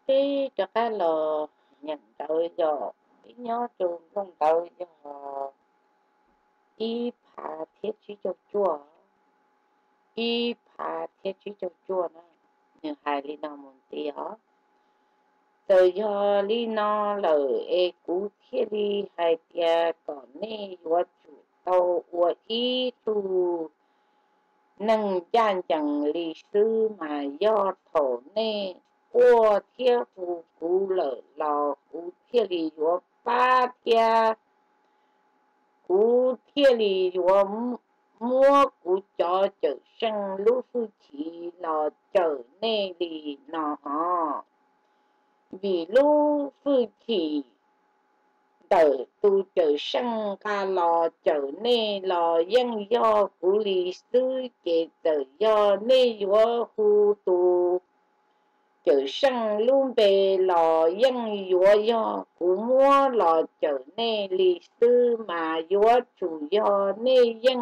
cái cho cái lò nhận tội cho cái nhó trường không tội cho y phá thiết trí cho chùa y phá thiết trí cho chùa nè nhưng hai lý nào muốn tí hả từ do lý nó lời e cú thiết đi hai tia còn nè của chủ tàu của y tu nâng gian chẳng lý sư mà do thổ nè qua thiết phù cú lở lò cú thiết lý của ba tia cú thiết lý của mua cú cho trở sang lúc phu chỉ lò trở nè lý nó hả vì lúc phu chỉ tự tu trở sang ca lò trở nên lò dân do của lý sư kể tự do nên do khu tu trở sang luôn về lò dân do của mua lò trở nên lý sư mà do chủ do nên dân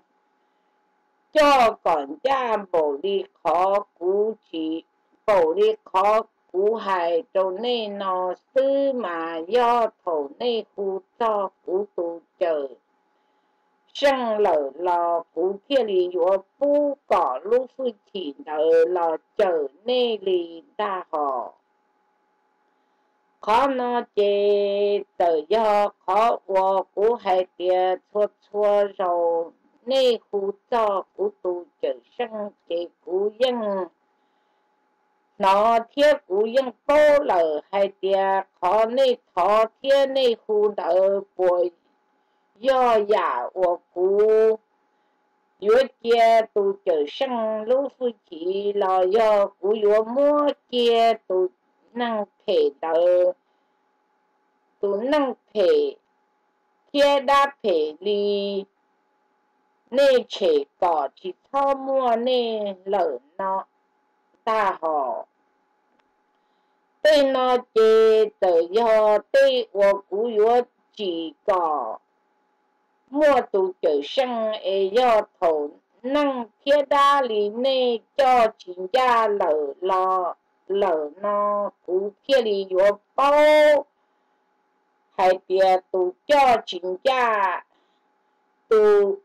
cho còn cha bổ đi khó cú chỉ bổ đi khó cú hài cho nên nó sư mà do thổ nên khu cho cú tu chờ sang lở lò cú kia lì của phu cỏ lúc phu chỉ nở lò chờ nên lì đa họ khó nó chê tự do khó vô cú hai tia chua chua rồi nê khu cho cú tu trở sang chế cú dân nó thiết cú dân tô lở hai tia khó nê thọ thiết nê khu đỡ bồi do giả của cú dưới kia tu trở sang lúc phu chỉ lo do cú yếu mua kia tu năng thể đỡ tu năng thể kia đa thể li nê chế cỏ chỉ thao mua nê lỡ nó ta họ tên nó chế tự do tê của cú yếu chỉ cỏ mua tu trở sang e do thổ năng kia đa li nê cho chính gia lỡ nó cú kia li yếu bao hai tia tu cho chính gia tu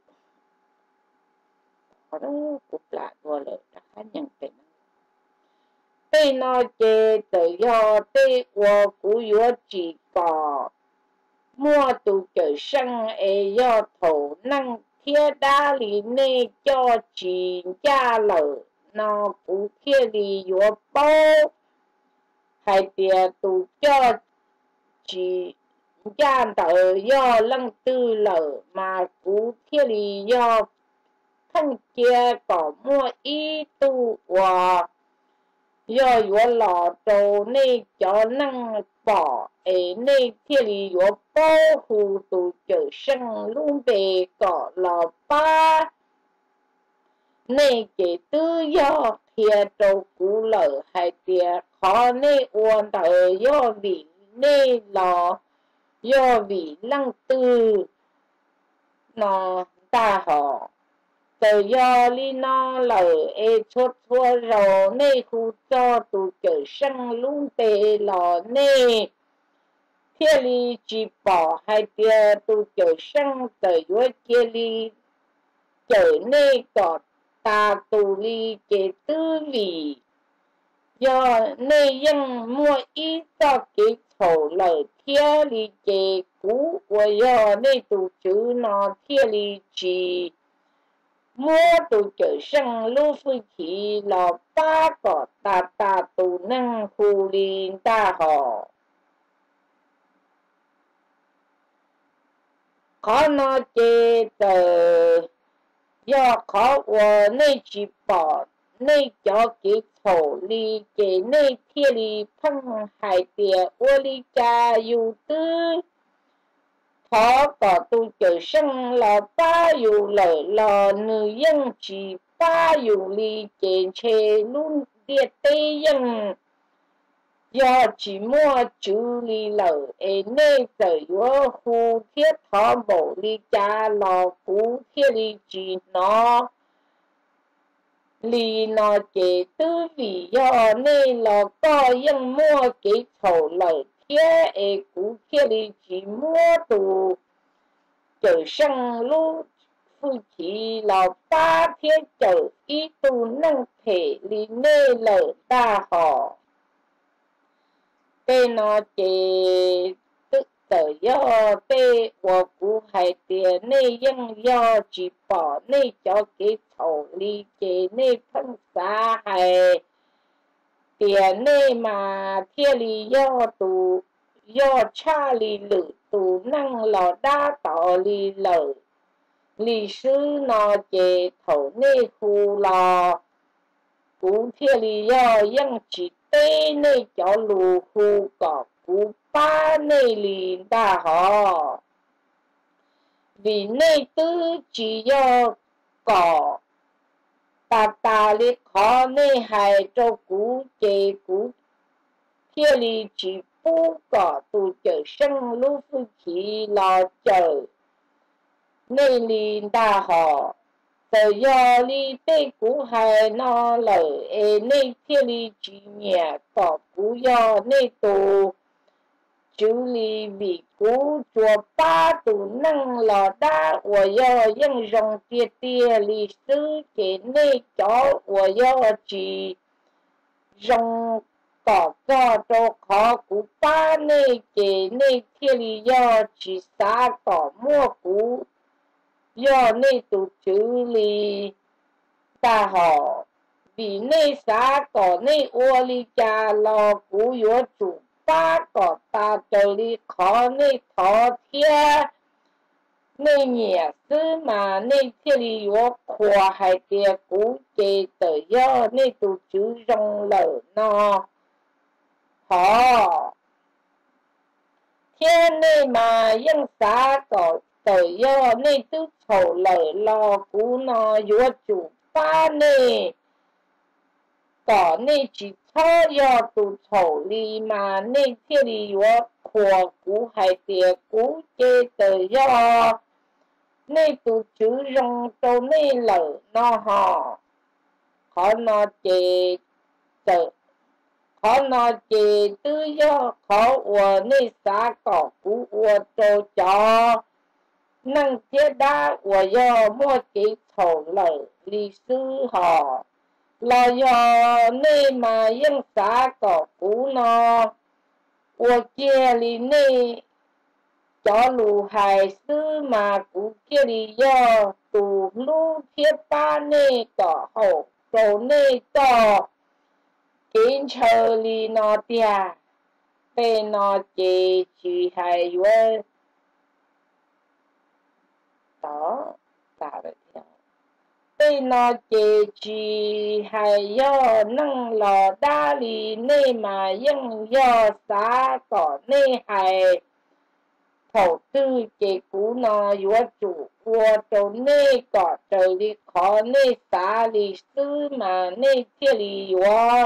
ở đó cục lại vừa lợi đã khá nhận định tây nó chê tự do tây của cú yếu chỉ có mua tu trở sang e do thổ năng kia đa lý nê cho chính gia lỡ nó cú kia li yếu bao hai tia tu cho chỉ gia tự do lăng tư lở mà cú kia li do thân kia có mua ý tu hòa do yếu lọ trâu nê cho năng bỏ ấy nê kia li yếu bao hù tu trở sang luôn về có lọ ba nê chế tư do kia trâu cú lở hai tia khó nê uốn đời do vị nê lọ do vị lăng tư nó ta họ tự do li nó lở e chốt thua rồi nê khu cho tu trở sang luôn tê lò nê kia li chỉ bỏ hai tia tu trở sang tự do kia li trở nê có ta tu li chế tư vị do nê dân mua ít cho cái thổ lở kia li chế cũ của do nê tu chữ nó kia li chỉ mua tu trở sang lưu phu chỉ lò ba cỏ ta tu năng khu liên ta họ khó nó chê tờ do khó của nê chỉ bỏ nê cho cái thổ ly chế nê thiên ly phân hải tìa ô ly cha yu tư khó có tu trở sang là ba yu lỡ lò nữ dân chỉ ba yu ly chế chế luôn điệt tê dân do chỉ mua chữ ly lỡ ế nê sở yếu khu thiết thọ bổ ly cha lò phú thiết ly chỉ nó lì nó chế tư vì do nên là có những mua cái thầu lợi thế ấy cú kia đi chỉ mua tù trở sang lúc phu chỉ là ba thiên trở ý tu năng thể lì nê lợi đa họ tên nó chế tự tự do tê của cú hải tiền nê dân do chỉ bỏ nê cho cái thầu lì chế nê phân xa hải tiền nê mà thiên lì do tù do cha lì lử tù năng lò đa tỏ lì lợi lì sư nó chế thầu nê khu lò cú thiên lì do dân chỉ tê nê cho lù khu có cú ba nê lì đa họ vì nê tư chỉ do có ta lì khó nê hài cho cú chế cú thiên lì chỉ bú có tù chờ sân lũ phu khí lò chờ nê lì đa họ tự do li tê cú hài nó lợi ê nê thiên lì chỉ nhẹ có cú do nê tù chú lì vì cú chùa ba tù năng lò đa của do dân rồng tia tia lì sư chế nê chó của do chỉ rồng có trô khó cú ba nê chế nê thiên lì do chỉ xa có mua cú do nê tù chú lì ta họ vì nê xa có nê ô lì cha lò cú yếu chủ ba có ta trở lì khó nê thọ thia nê nhẹ sư mà nê thiên lì yếu khóa hai tia cú chế tự do nê tù chú rong lở nó họ thiên nê mà dân xa có tự do nê tư thổ lợi lò cú nó yếu chủ ba nê có nê chỉ thơ do tù thổ lì mà nê thiên lì yếu khóa cú hai tia cú chế tự do nê tù chú rong tô nê lở nó họ khó nó chế tự khó nó chế tự do khó ua nê xa có cú ua tô cho năng thiết đá ua do mua cái thổ lở lì sư họ là do nê mà dân xa có cú nó ua kia lì nê cho lù hài sư mà cú kia lì do tù lù thiết ba nê có hậu đồ nê cho kiến chờ lì nó tia bê nó chế chỉ hài yếu đó là vậy đó bê nó chế chỉ hài yếu năng lò đa lì nê mà dân do xa có nê hài thổ tư chế cú nó yếu chủ của trâu nê có trời lì khó nê xa lì sư mà nê thiên lì yếu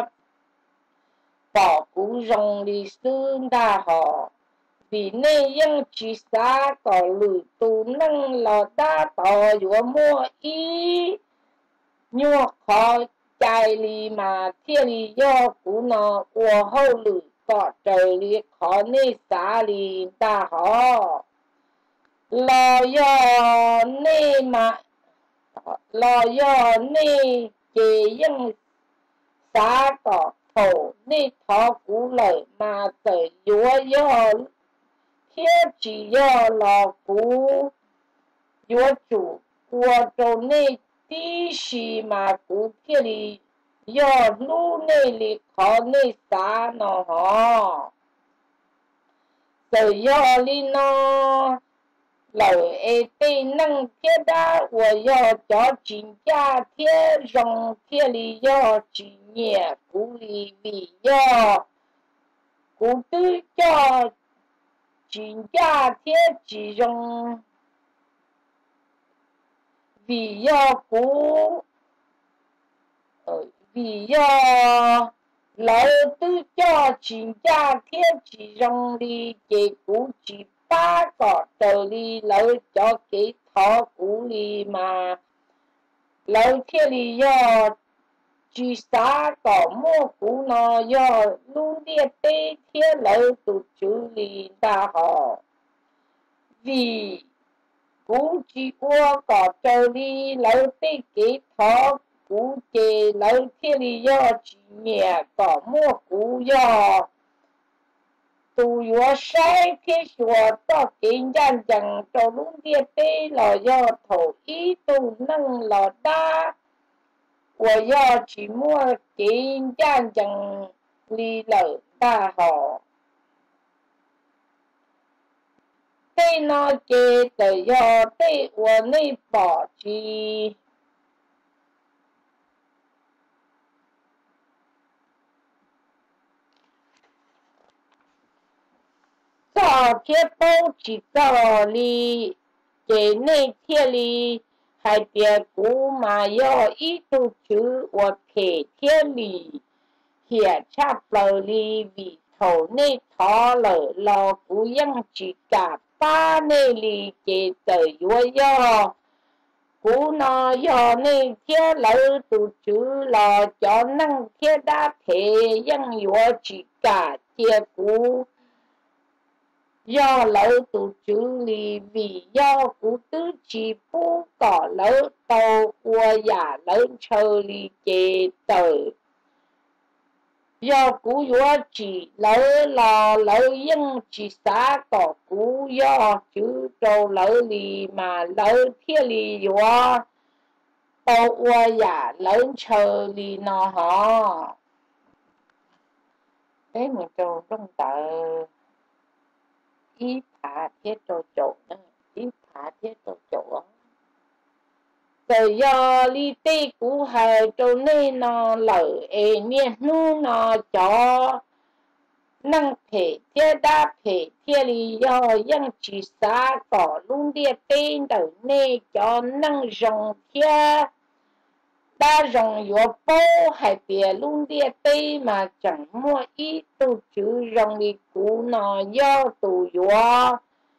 bỏ cú rong lì sư đa họ vì nê dân chỉ xa có lử tù năng lò đa tỏ yếu mua ý nhua khó chạy lì mà thiên lì do cú nó của hậu lử có trời lì khó nê xa lì đa họ lò do nê mà lò do nê chế dân xa có thổ nê thọ cú lợi mà tới yếu do thiết chỉ do lò cú yếu chủ của trâu nê tí xì mà cú thiết lì do lũ nê lì khó nê xa nó hò tới do lì nó lợi ê tê năng thiết đá của do cho chính gia thiết rong thiết lì do chỉ nhẹ cú lì vì do cú tư cho chính gia thiết chỉ rong vì do cú vì do lợi tư cho chính gia thiết chỉ rong lì chế cú chỉ ba có trời lì lợi cho cái thọ cú lì mà lợi thiết lì do chỉ xã có mua cú nó do luôn địa tê thiên lợi tụ chú lý đa họ vì cú chỉ qua có châu lý lợi tê kế thọ cú chế lợi thiên lý do chỉ nhẹ có mua cú do tụ yếu sai thế chùa to kiến gian chẳng cho luôn địa tê là do thổ ý tụ năng là đa 我要去摸金战争里老大好，对那个的要对我那保持，早天保持到里，给那天里。还别古嘛要一度去我陪天里，也差不里为头内讨了老不样去干巴内里给的我要，古那要那天老都去了，叫能天大陪样我去干结果。要老都处理为要古都起不搞老到我呀老处理街道，要古要起老老应起啥个古要就到老里嘛老天里要到我呀老处理呢哈，哎，你就中到。一爬铁做做呢，一爬铁做做啊！就要你对古海做呢那老爱面努那叫能陪铁打陪铁里要养起啥个弄的变头呢叫能用铁。打用药包还别弄的对嘛，怎么一都就用的古那药都药，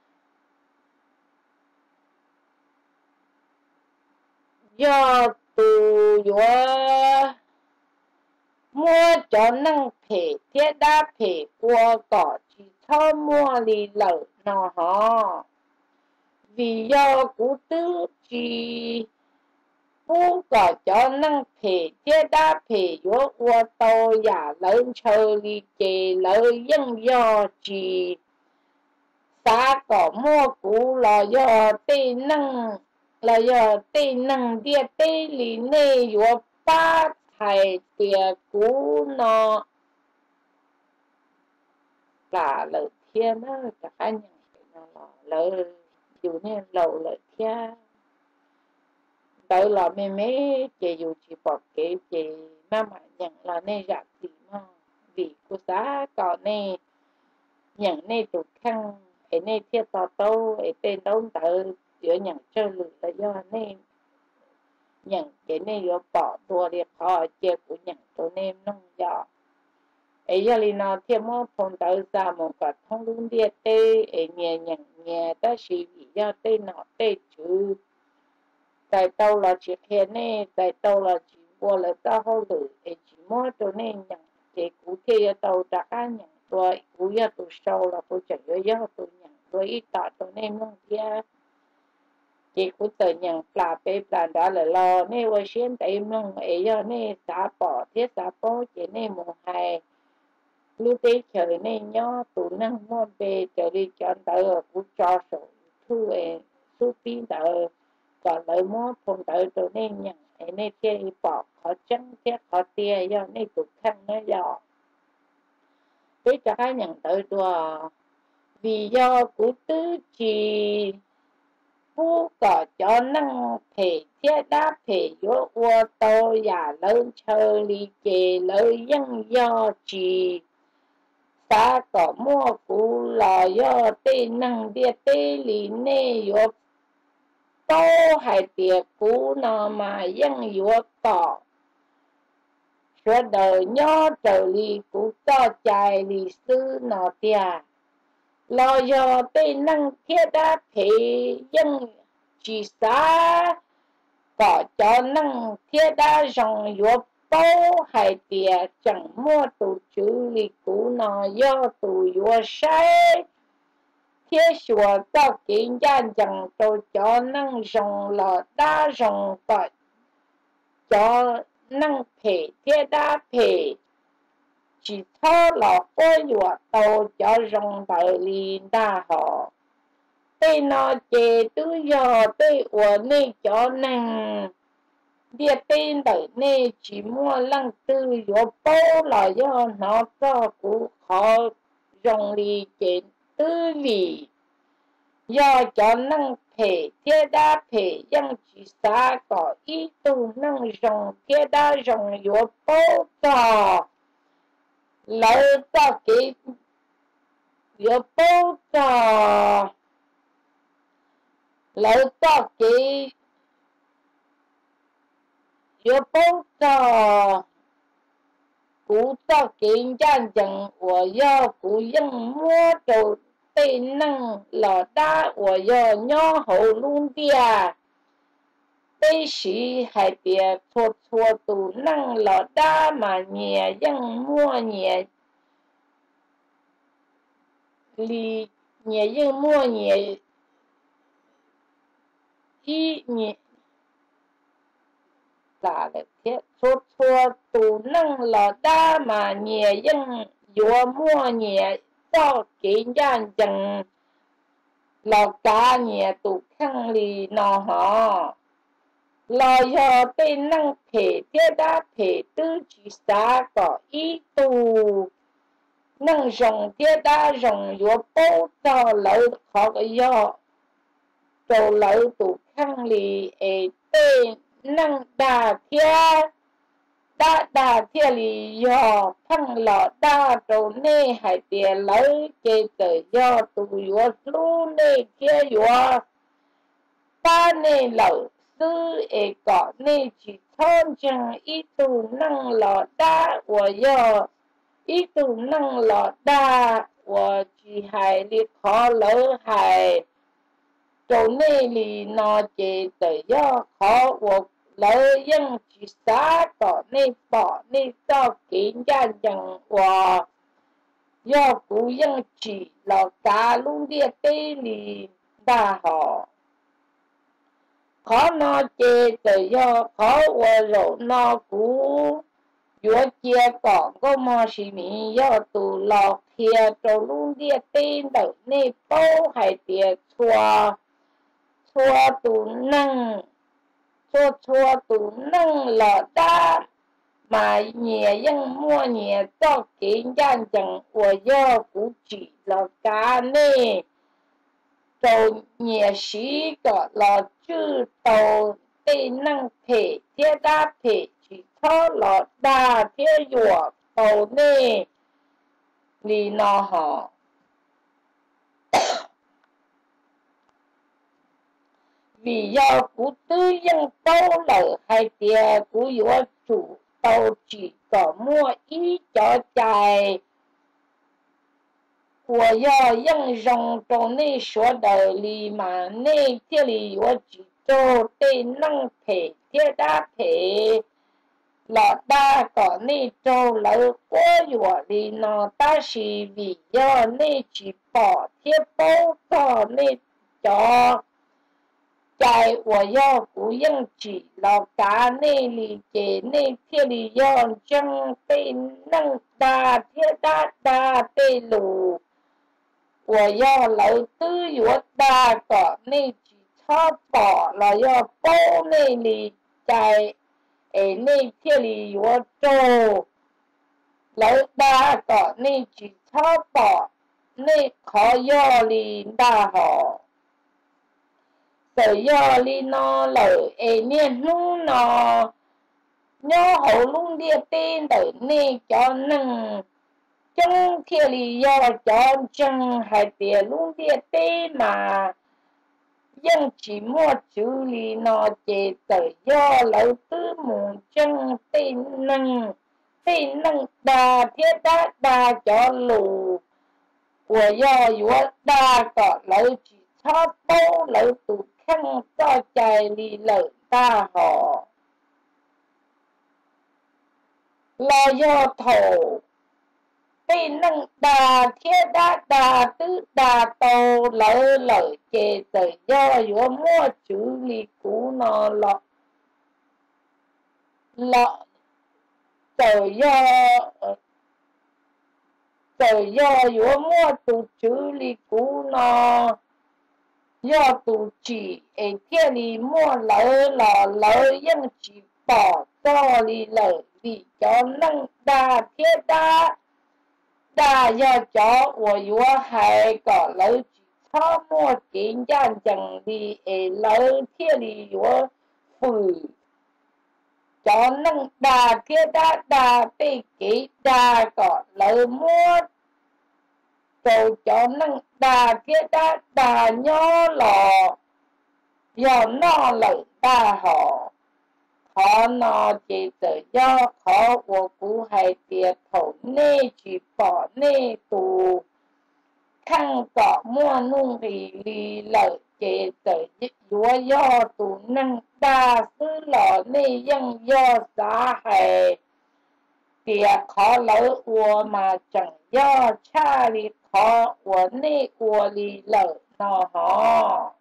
药都药，么就能陪铁打陪过个去草么里楼那哈，为要古都去。不过就能陪铁打陪药，我到呀能处理给老应要去，啥个蘑菇了要对能，了要对能的对里内药把菜的菇呢，là lời thiên đó cả hai nhà là lời dù nên lầu lời thiên tới là mấy chị dù chị bỏ cái chị mà nhận là nên giả gì mà vì cô giá có nên nhận nên tụt khăn ấy nên thiết tỏ tâu ấy tên tâu tới giữa nhận chơi lửa là do nên nhận cái nên do bỏ đùa đi khó chơi của nhận cho nên nông do ấy giờ là nó thêm một phong tới ra một cái thông luôn địa tê ấy nhẹ nhận nhẹ ta chỉ vì do tê nọ tê chứ tại tàu là chỉ khen nè tại tàu là chỉ mua là ta hậu lử để chỉ mua cho nên nhận cái cụ thể tàu đã cá nhận rồi cụ giờ tụ sâu là cụ chẳng có giờ tụ nhận rồi ít tỏ cho nên không kia cái cụ tự nhận là bê là đó là lo nè và xuyên tại mong ấy giờ nè xả bỏ thiết xả bỏ chỉ nè mùng hai lúc đấy trời nè nhó tụ năng mua bê trời đi chọn tờ cụ cho số thu về số pin tờ còn lại mua phong tới tôi nên nhận ấy nên kia bỏ khó trắng kia khó tia do nên tụt khăn nó do thế cho cái nhận tới tôi vì do của tứ chỉ phú có cho năng thể thiết đáp thể vô ô tô và lớn chơi lý chế lớn dân do chỉ ta có mua cũ là do tên năng địa tê lý nê vô tô hay tiệc cũ nó mà dân vô có số đời nhó trở lý cũ cho chạy lý sư nó tiệt lo do tên năng thiết đáp thể dân chỉ xa có cho năng thiết đáp rong vô bao hay tiệt chẳng mua tụ chữ lý cũ nó do tụ yếu sai thiết sửa cho kiến gian chẳng tụ cho năng rồng là đa rồng tọt cho năng thể thiết đa thể chỉ thơ là có yếu tụ cho rồng đại lý đa họ tê nó chế tự do tê ủa nê cho năng địa tên đời nê chỉ mua lăng tư yếu bố là do nó cho cú khó rồng lý chế tư vị do cho năng thể thiết đa thể dân chỉ xa có ý tu năng rồng thiết đa rồng yếu bố cho lấy cho cái yếu bố cho lấy cho cái yếu bố cho cú cho kiến gian chẳng của do cú dân mua đồ tên năng lò đá của do nhỏ hậu luôn tia tây sĩ hay bìa thua thua tù năng lò đá mà nhẹ dân mua nhẹ lì nhẹ dân mua nhẹ ý nhẹ là thế thua thua tù năng lò đá mà nhẹ dân vừa mua nhẹ cho kiến gian chẳng lò cá nhẹ tù khăn lì nọ họ lò do tên năng thể thiết đá thể tư chỉ xa có ý tù năng rồng thiết đá rồng yếu bố cho lợi khó có do trầu lợi tù khăn lì ế tên năng đà thiết đà thiết lì do khăn lọ đà trầu nê hải tiền lợi chế tử do tù yếu lưu nê kia yếu ta nê lợi sư ế có nê chỉ thôn chẳng ý tù năng lọ đá của do ý tù năng lọ đá của chỉ hải lì khó lỡ hải trầu nê lì nó chế tử do khó của lỡ dân chỉ xá có nê bỏ nê cho kiến gia chẳng của do cú dân chỉ lọ cá luôn địa tê lì đa họ khó nó chê tự do khó qua rộ nó cú vừa chia có mò xì mì do tù lọ kia trâu luôn địa tên đợi nê bố hay tiệt chua tù năng chua tù năng lọ đá mà nhẹ dân mua nhẹ cho kiến gian chẳng của do cú chỉ lọ cá nê trâu nhẹ sĩ có lọ chư tàu tê năng thể thiết đá thể chỉ cho lọ đá thiết dùa tàu nê lì nọ họ vì do cú tư dân tàu lỡ hay tìa cú yếu chủ tàu chỉ có mua ý cho chạy của do dân rồng trong nê số đời lì mà nê thiết lì yếu chỉ cho tên năng thể thiết đá thể lọ đa có nê cho lỡ quá yếu lì nó ta chỉ vì do nê chỉ bỏ thiết bố cho nê cho chạy của do cú dân chỉ lọ cá nê lì chế nê thiết lì do chân tên năng đa thiết đá tê lù của do lợi tư yếu đa có nê chỉ cho bỏ là do bố nê lì chạy ế nê thiết lì yếu trô lợi đa có nê chỉ cho bỏ nê khó do lì đa họ sở do lì nó lợi ế nê hú nó nhó hậu luôn địa tên đợi nê cho nâng trong thiết lý do cho chân hay tiền luôn địa tế mà dân chỉ mua chữ lý nó chế tự do lợi tư mù chân tên năng đà thiết đá cho lù của do yếu đa có lợi chỉ cho bố lợi tụ khăn cho chạy lý lợi ta họ là do thổ tây năng đà thiết đa tứ đà tô lỡ lỡ chê tự do yếu mua chữ lý cú nó lọ tự do yếu mua tụ chữ lý cú nó do tụ chỉ ở thiên lý mua lỡ yên chỉ bỏ cho lý lỡ vì cho năng đà thiết đa do cho我有还个老几草木金江江的老天里有富，cho năng đà thiết đa bị kỹ đa có老木，就cho năng đà thiết đa nhỏ lọ，要闹冷大好。họ nó chỉ tự do khó của cú hay tiệt thổ nê chỉ bỏ nê tù khăn cọ mua nung thì lì lợi chỉ tự do tù năng đa sư lọ nê dân do xã hệ tiệt khó lỡ ua mà chẳng do cha lì khó ua nê ua lì lợi nó họ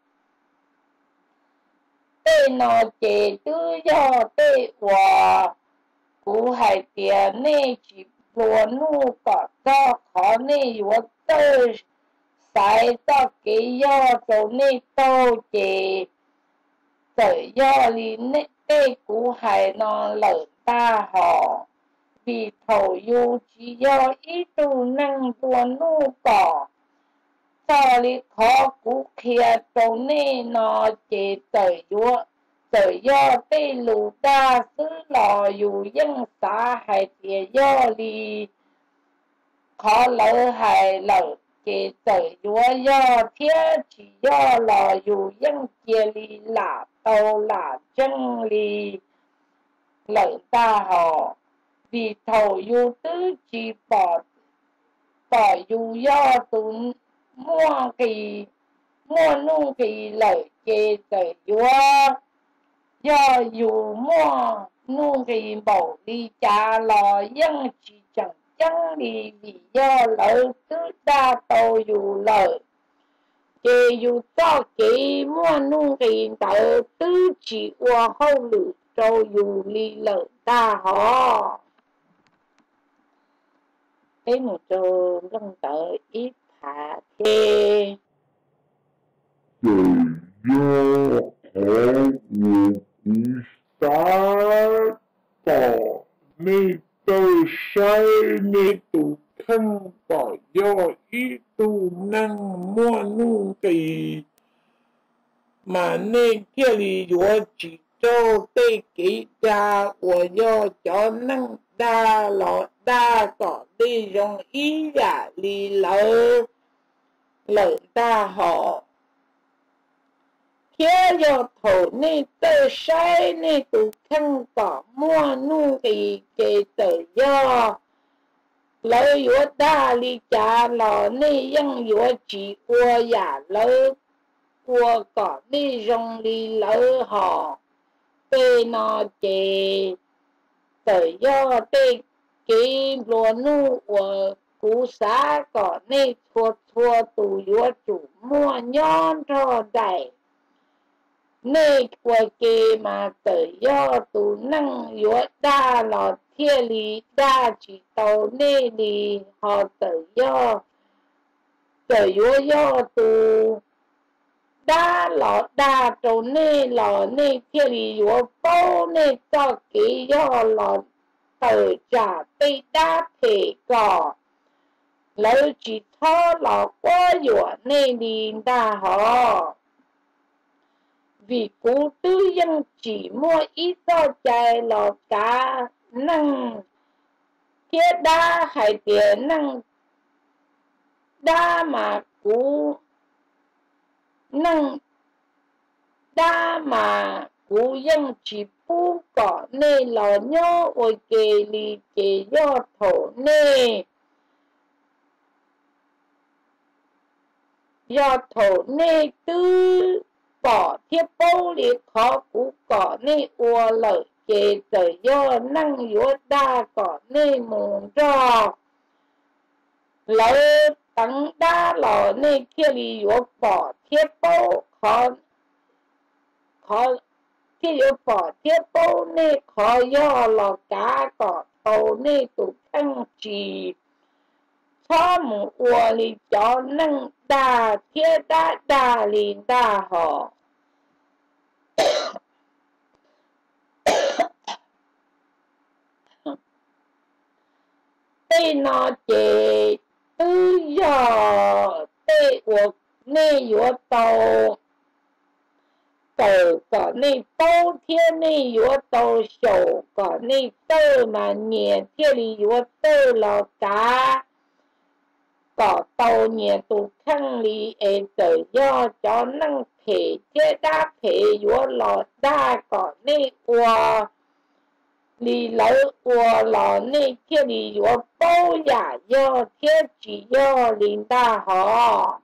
tê nó chế tự do tê hòa cú hải tiền nê chỉ lùa nu có cho khó nê yếu tơ sai cho cái do dấu nê tô chế tự do lý nê tê cú hải nó lỡ ta họ vì thổ yu chỉ do ý tu năng lùa nu có cho lý khó cú kia dấu nê nó chế tự do tê lù đa sư lò dù dân xã hay tiề do li khó lỡ hay lỡ chế tự do thiết chỉ do lò dù dân chia li là tàu là chân li lỡ ta họ vì thầu dù tứ chỉ bỏ dù do tụ mua nu kỳ lỡ chế tự do dù mua nu kỳ bầu đi cha lò dân chỉ chẳng chẳng đi vì do lỡ tứ đa tô dù lỡ chế dù cho kỳ mua nu kỳ tờ tứ chỉ qua hậu lử cho dù li lỡ ta họ cái một chỗ lưng tờ ít hạ thế tự do của xã tỏ ni tôi sai ni tu thân tỏ do ý tu năng mua nu kỳ mà nên kia lý do chỉ cho tê kỹ đa của do cho năng đa lọ đa có đi dùng ý giả lý lỡ ta họ kia do thổ ni tơ sai ni tu thân có mua nu kỳ kê tự do lỡ yếu đa lý cha lọ ni dân yếu chỉ ua giả lỡ ua có đi dùng lý lỡ họ tê nó chê tự do tê kê lùa nu ua cú xá có ni thua tù yếu chủ mua nhon cho đầy nê của kê mà tự do tù năng yếu đa lọ thiên lý đa chỉ tàu nê lý họ tự do tù đa lọ đa trâu nê lọ nê thiên lý yếu bố nê cho kê do lọ tự trả tê đa thể cỏ lỡ chỉ thó lọ quá yếu nê lý đa họ vì cú tư dân chỉ mua ít do chạy lò cá năng kia đa hay tiền năng đa mà cú năng đa mà cú dân chỉ pu có nê lò nhô ôi kê lì kê do thổ nê do thổ nê tư bỏ thiết bố lý khó cú có nê ua lợi kê tự do năng yếu đa có nê mù cho lỡ tắng đa lò nê kia lì yếu bỏ thiết bố khó thiết yếu bỏ thiết bố nê khó do lò cá có tàu nê tụ khăn trì cho mù ua lì cho năng đa thiết đa lì đa họ tây nó chế tư do tây cuộc nê yếu tàu tàu có nê bao thiên nê yếu tàu sầu có nê tàu mà nhiệt thiên lì yếu tàu lò cá có tàu nhiệt tụ khăn lì ế tự do cho năng thể chế đá thể yếu lò đa có nê ua lì lỡ ua lò nê thiên lì yếu bao giả do thiên chỉ do linh đa họ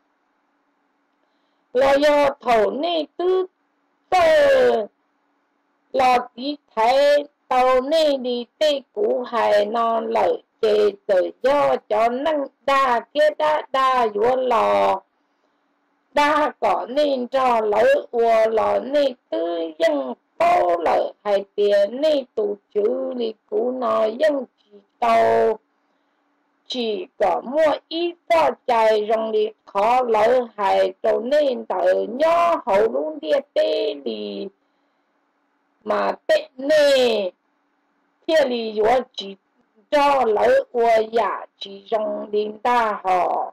là do thầu nê tư tơ lò tí thấy tàu nê đi tê cú hài non lợi chế tự do cho năng đa kia đa yếu lò đa có nên cho lỡ ua lò nê tư dân bao lợi hay tiền nê tụ chữ lì cú nó dân chỉ có mua ít cho chạy rong đi khó lỡ hay cho nên tự nhỏ hậu luôn địa tê đi mà tê nê kia lì yếu chỉ cho lỡ ua giả chỉ rong đi ta họ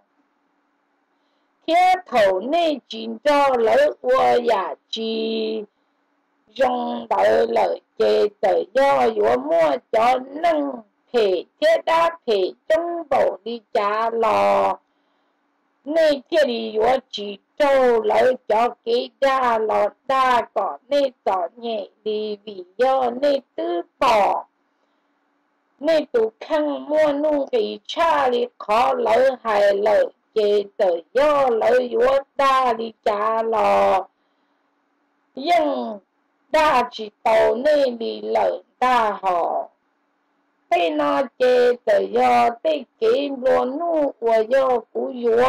thiết thầu nê chỉ cho lỡ ua giả chỉ rong đợi lợi chế tự do yếu mua cho nâng thể thiết đá thể trong bộ đi trả lò nê kia đi yếu chỉ cho lỡ cho kỹ ra lò đa có nê tỏ nhẹ đi vì do nê tư bỏ nê tụ khăn mua nung kỳ cha li khó lỡ hài lợi chế tự do lỡ yếu đa đi trả lò nhưng đa chỉ tàu nê đi lợi đa họ tây nó chế tự do tây kỹ luôn nu của do cú yếu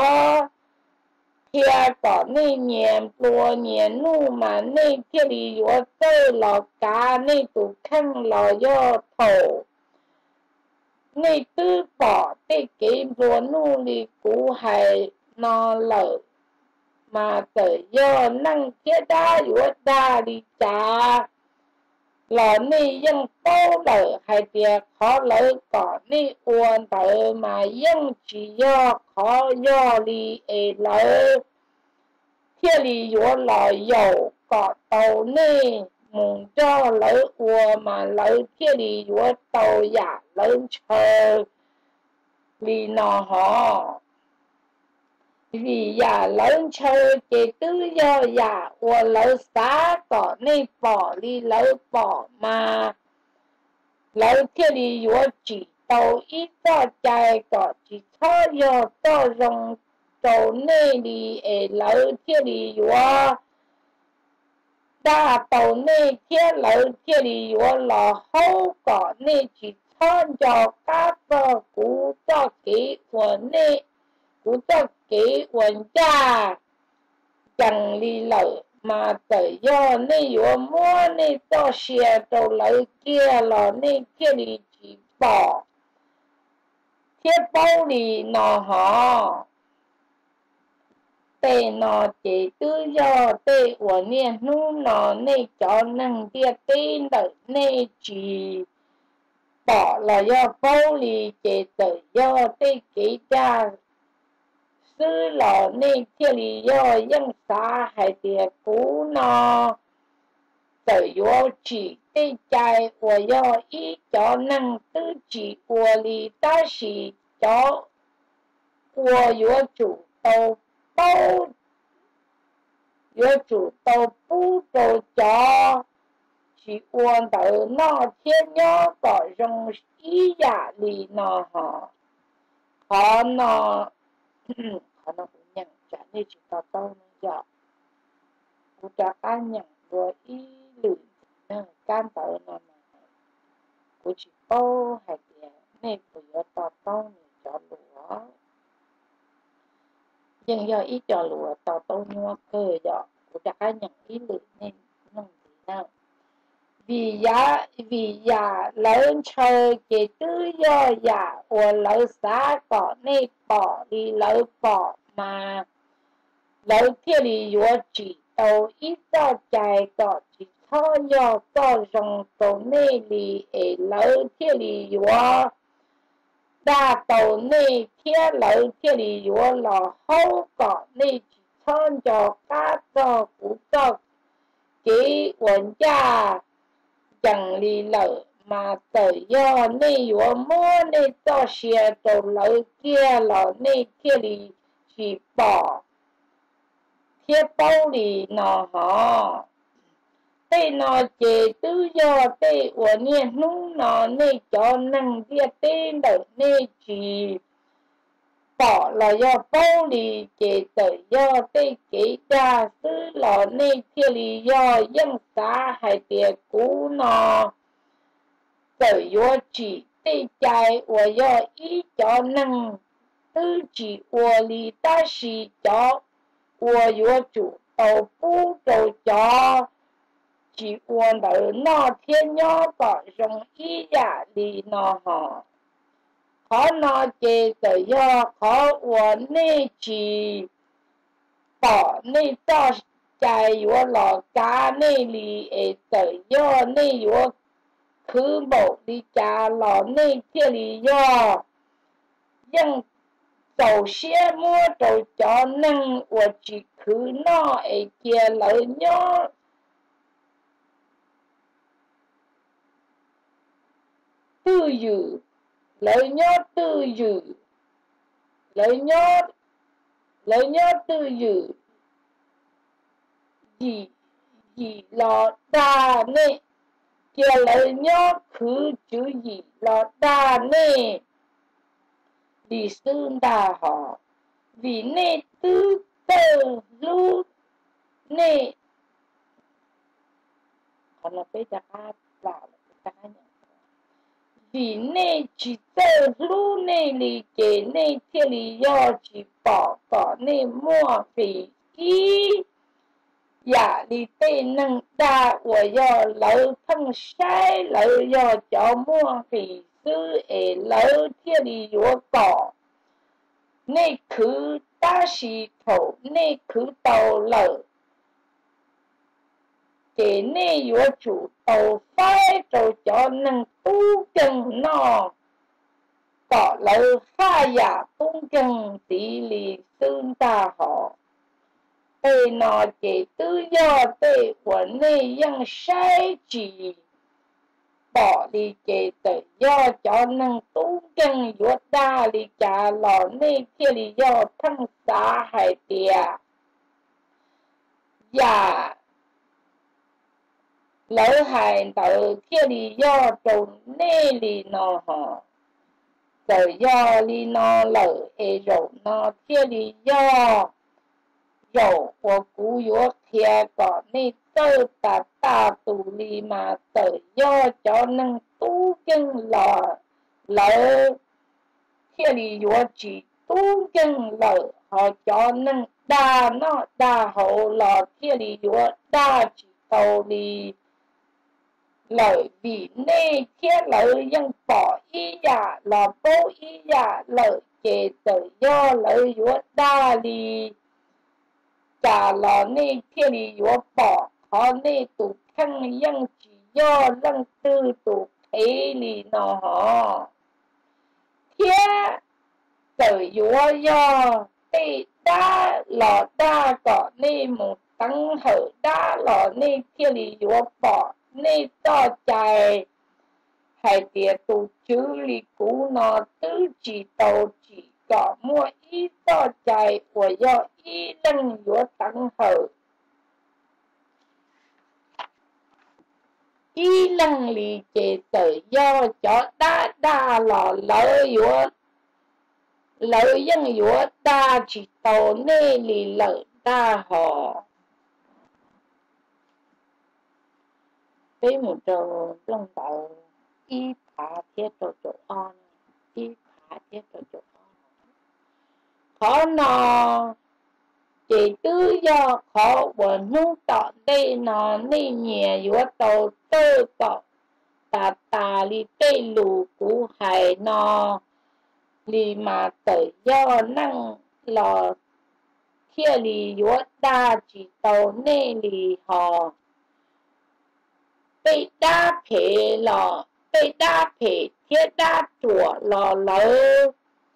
kia có nê nhèm lùa nhèm nu mà nê kia đi yếu tơ lò cá nê tụ khăn lò do thổ nê tư bỏ tây kỹ luôn nu đi cú hài nó lợi mà tự do năng kia đa yếu đa đi trả lò nê dân bao lợi hay tiệt khó lợi có nê uôn tự mà dân chỉ do khó do đi ế lợi thiết lý yếu lò dầu có tàu nê mùng cho lợi ua mà lợi thiết lý yếu tàu giả lớn chờ vì nó họ vì giả lớn chơi chế tư do giả ua lỡ xá có nê bỏ đi lỡ bỏ mà lỡ thiết đi yếu chỉ tàu ít cho chạy có chỉ cho do cho rong tàu nê đi ế lỡ thiết đi yếu đa tàu nê thiết lỡ thiết đi yếu lò hâu có nê chỉ cho do các cú cho kỹ của nê cú cho kỹ quần cha chẳng đi lợi mà tự do nê yếu mua nê cho xe trâu lấy kia lò nê kia đi chỉ bỏ thiết bao đi nó họ tê nó chế tự do tê của nê nu nó nê cho năng tiết tên đợi nê chỉ bỏ là do bao đi chế tự do tê kỹ cha sư lò nê thiết lý do dân xã hay tiệt cú nó tự do chỉ tê chạy của do ý cho năng tư chỉ của lý ta sĩ cho của yếu chủ tàu bao yếu chủ tàu bú đồ cho chỉ uôn tự nó thiên nhó có rong ý giả lý nó họ khó nó nó cũng nhận trả nên chỉ tao tao nó dọ cũng trả cá nhận rồi ý lử can tới nó của chị bao hay tiền nên của yo to to này cho lúa nhưng giờ ít cho lúa to to nhua cơ giờ của đã nhận ý lực nên nông gì nào vì già lớn chơi cái tư do già của lớn xã có nên bỏ đi lớn bỏ mà lớn kia đi yo chỉ đầu ít cho chạy có chỉ cho yo có dùng tổ này đi ở lớn kia đi yo đa tổ này kia lớn kia đi yo là hậu có này chỉ cho các cho cũng cho cái vấn gia chẳng lý lợi mà tự do này yo mua này cho xe tổ lớn kia là này kia đi chỉ bỏ thiết bao lì nó họ tê nó chế tự do tê của nhiên nung nó nê cho năng địa tê đỡ nê chỉ bỏ là do bao lì chế tự do tê kế đa sư lò nê kia lì do dân xã hay tiệt cú nó tự do chỉ tê chạy của do ý cho năng tư chỉ của lì ta sĩ cho我有主都不走家，只我的那天要把容易呀里那哈，好那接着要好我那去把那到在我老家那里诶的要那有去某的家老那这里要让。首先摸着叫能我只去那一件老鸟tự由，老鸟tự由，老鸟tự由，以老大呢，叫老鸟去就以老大呢。lý sư đà họ vì nê tư tơ lưu nê còn là bây giờ ta là ta vì nê chỉ tơ lưu nê lý kế nê thiên lý do chỉ bỏ có nê mua phí ý giả lý tê nâng đa của do lâu thân sai lâu do cho mua phí sư ế lâu thiên lý do có nê khứ ta sĩ thổ nê khứ tàu lở kế nê yếu chủ tàu phái trâu cho nâng tu chân nó có lỡ pha giả tung chân tỷ lì xương ta họ tê nó chế tư do tê của nê dân sai chỉ bỏ đi chế tự do cho năng tu chân yếu đa đi trả lò nê kia lý do thân xã hải tìa và lỡ hải tự kia lý do trốn nê lý nó họ tự do lý nó lỡ ê rổ nó kia lý do rổ của cú yếu kia có nê tơ ta tù lý mà tự do cho năng tu chân lỡ kia lý yếu chỉ tu chân lỡ họ cho năng đa hậu lọ kia lý yếu đa chỉ tàu lý lợi vì nê kia lợi dân bỏ ý giả là bố ý giả lợi chế tự do lợi yếu đa lý trả lò nê kia lý yếu bỏ họ nê tụ khăn dân chỉ do dân tư tụ thế lý nó họ kia tự yếu do tê đa lò đa có nê một tăng hở đa lò nê kia lý yếu bỏ nê to chạy hay tiệt tụ chữ lý cú nó tư chỉ tàu chỉ có mua ý to chạy của do ý năng yếu tăng hở ý năng lý chế tự do cho đa lò lỡ dân yếu đa chỉ tàu nê lý lỡ đa họ cái một trò lòng tàu y phá thiết trò chỗ on y phá thiết trò chỗ on khó nọ chỉ tư do khó quần hữu tọ đây nó nên nhẹ yếu tàu tơ cọ tà li tê lù cú hải nọ li mà tự do năng lò thiên li yếu đa chỉ tàu nên li họ被搭配了，被搭配贴搭着了楼，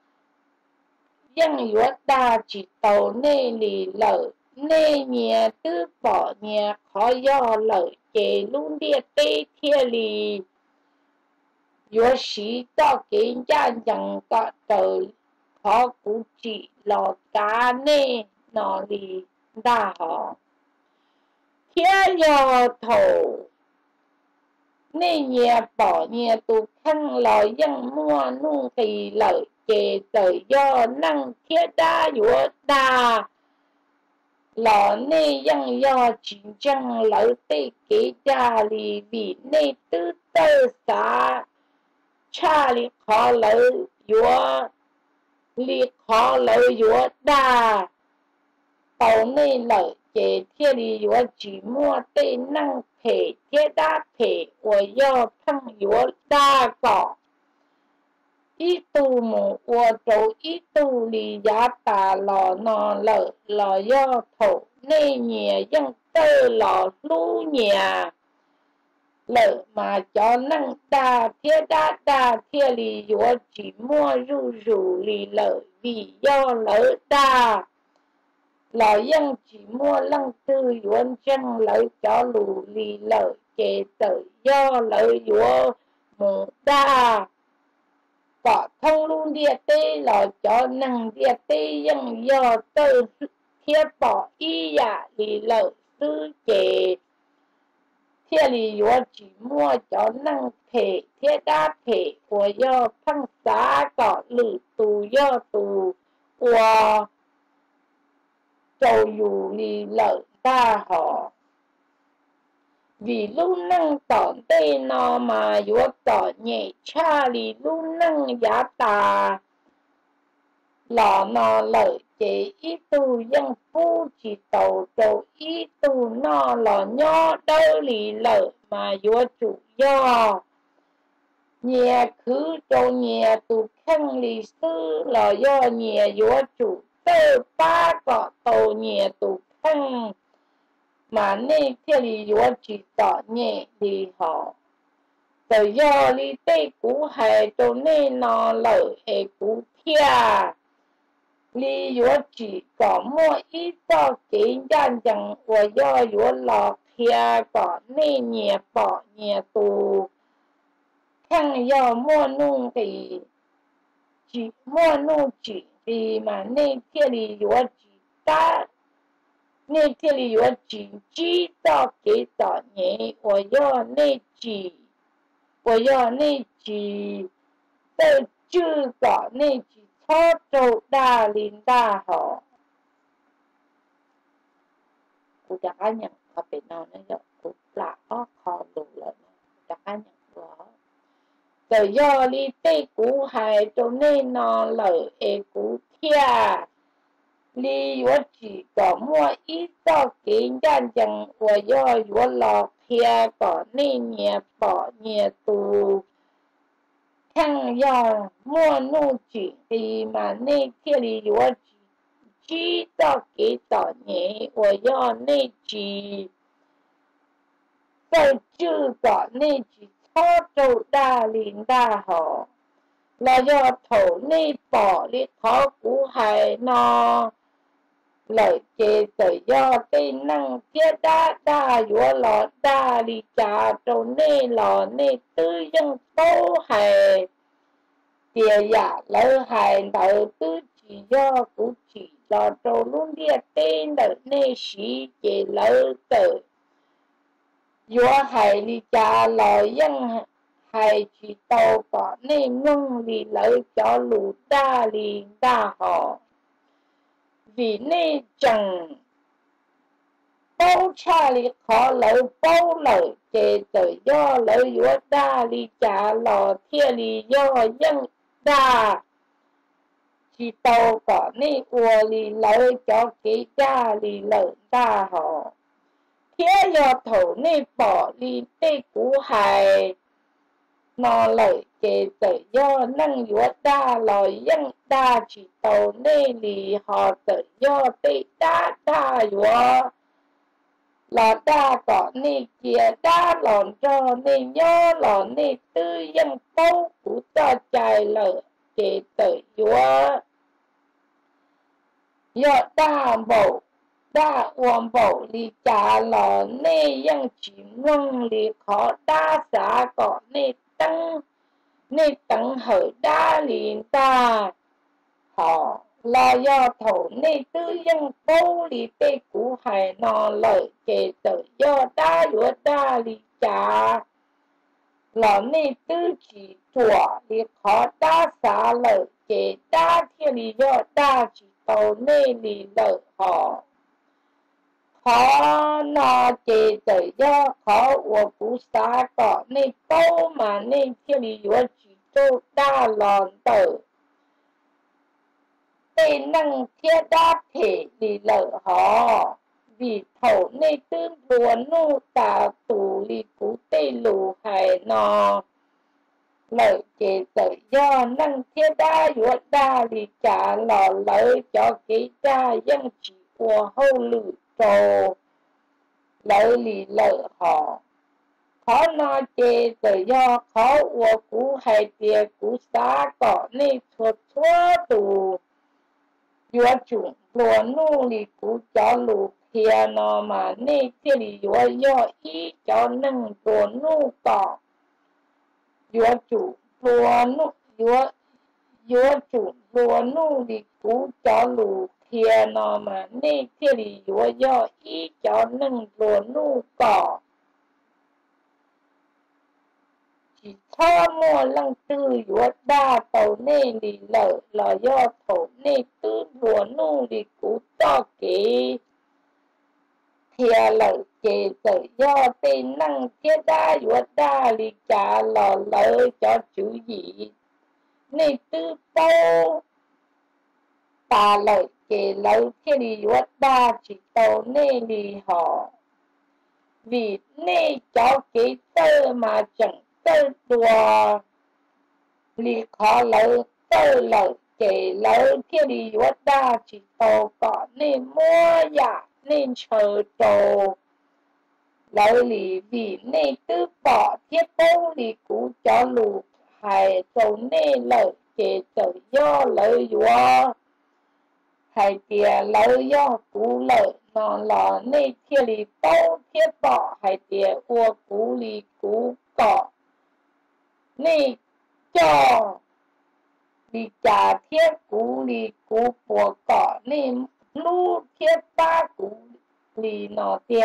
让越大几到那里了，那年的保年可要了，给路的对贴里，越是到给人家人个的，可估计老家呢那里大好，天要头。nên nhà bỏ nhà tù khăn lò dân mua nung thì lợi kề tự do năng thiết đa dũa đà lò nên dân do chính chân lợi tê kế gia lì vì nên tư tơ xá cha lì khó lợi dũa lì khó lợi dũa đà tàu nên lợi kề thiết lì dũa chỉ mua tê năng thể thiết đa thể我要碰有大搞一度母我走一度里也打了那了了要头那年用得了路年了嘛叫能大贴大贴里有寂寞入里了vì要了大老用寂寞让tư原chân lợi cho lù lì lợi kể tự do lợi dũa mù đa có thông luôn địa tê là cho năng địa tê dân do tư thiết bỏ ý dạ lì lợi tư kể thiết lì dũa chỉ mua cho năng thể thiết đa thể của do thăng xá có lử tù do tù của châu dù lì lợi đa họ vì lúc năng tỏ tê nó mà yếu tỏ nhẹ cha lì lúc năng giá tà lò nó lợi chế ý tu dân phu chỉ tàu châu ý tu nó lò nhỏ đâu lì lợi mà yếu chủ do nhẹ khứ châu nhẹ tu khăn lì sư lò do nhẹ yếu chủ tơ ba cọ tàu nhẹ tu khăn mà nên thiên lý yếu chỉ tỏ nhẹ thì họ tự do lý tê cú hài cho nên nó lợi hệ cú thia lý yếu chỉ có mua ít cho kiến gian chẳng của do yếu lọ thia có nên nhẹ bỏ nhẹ tù khăn do mua nung thì chỉ mua nung chỉ thì mà nên thiên lý yếu chỉ ta nên thiên lý yếu chỉ chỉ tỏ kế tỏ nhẹ của do nên chỉ của do nên chỉ tự chư có nên chỉ cho trâu đa linh đa họ cụ đã cá nhận họ bị nào nó được cụ là có khó đủ lợi đã cá nhận đó tự do lý tê cú hài cho nên nó lợi ế cú thia lý yếu chỉ có mua ít cho kiến gian chẳng của do yếu lọ thia có nên nhẹ bỏ nhẹ tù khăn do mua nụ chỉ thì mà nên thiên lý yếu chỉ cho kế tỏ nhẹ của do nên chỉ tự chư có nên chỉ cho trâu đa linh đa họ là do thổ nên bỏ lý khó cú hài nó lợi chế tự do tên năng thiết đa yếu lọ đa lý trả trâu nê lọ nê tư dân tố hài tìa giả lỡ hài lỡ tư chỉ do cú chỉ lọ trâu luôn địa tên lỡ nê xí chế lỡ tử yếu hài lý trả lọ dân hài chỉ tàu có nê ngưng lý lỡ cho lũ đa lý đa họ vì nên chẳng 包差哩考了包了，这个要了越大哩家老天哩要应大，知道个你我哩了叫给家哩了大好，天要头你保哩对古海。nó lợi kể tự do năng yếu đa lợi dân đa chỉ tàu nê lì họ tự do tê đa đa yếu là đa có nê kia đa lòn cho nê nhớ lòn nê tư dân tâu của cho chạy lợi kể tự yếu do đa bộ đa hoàn bộ lì trả lò nê dân chỉ nông lì khó đa xã có nê tăng nên tận hở đa liền ta họ là do thổ nên tư dân vô lý tê của hải nọ lợi kể tự do đa yếu đa lý trả là nên tư chỉ chùa lý khó đa xá lợi kể đa thiên lý do đa chỉ tàu nên lý lợi họ khó nó chế tự do khó của cú xá có nên câu mà nên thiên lý yếu chỉ cho đa lòn tử tê năng thiết đa thể lý lợi họ vì thổ nên tương đùa nô tà tù lý cú tê lù hải nò lợi chế tự do năng thiết đa yếu đa lý trả lò lợi cho cái đa dân chỉ của hâu lử trồ lợi lý lợi họ khó nó chê tự do khó của cú hay tiề cú xá có nên thuật thua tù yếu chủng lùa nô lì cú cho lù kia nó mà nên thiết lì yếu do ý cho nâng lùa nô có yếu chủng lùa nô yếu chủng lùa nô lì cú cho lù kia nó mà nên thiết lì yếu do ý cho nâng lùa nô có chỉ cho mua lăng tư yếu đa tàu nê lì lợi là do thổ nê tư lùa nô lì cú cho kế thìa lợi chế tự do tên năng thiết đa yếu đa lì trả lò lợi cho chú gì nê tư tâu tà lợi chế lợi thiết lì yếu đa chỉ tàu nê lì họ vì nê cho kế tơ mà chẳng tơ đùa lì khó lợi tơ lợi kể lợi kia lì yếu đa chỉ tàu có nên mua giả nên chờ trồ lợi lì vì nên tư bỏ thiết bố lì cú cho lù hài trồ nên lợi kể tự do lợi yếu hài tìa lợi do cú lợi nó là nên kia lì bố thiết bỏ hài tìa ua cú lì cú cỏ nên cho lì trả thiết cú lì cú của cỏ nên lưu thiết ba cú lì nó tìa